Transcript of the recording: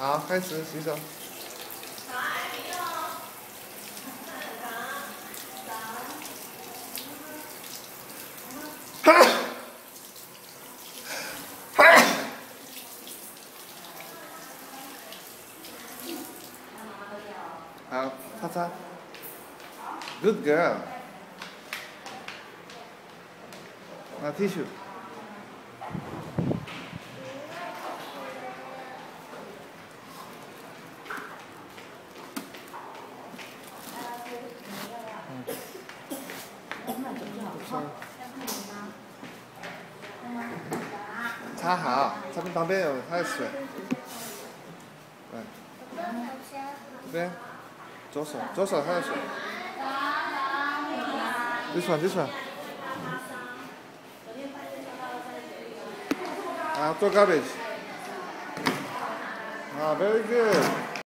好，开始洗手。好，擦擦。Good girl。拿 tissue。擦好，这边旁边有还有水。这边，左手还有水。This one。做 garbage。very good。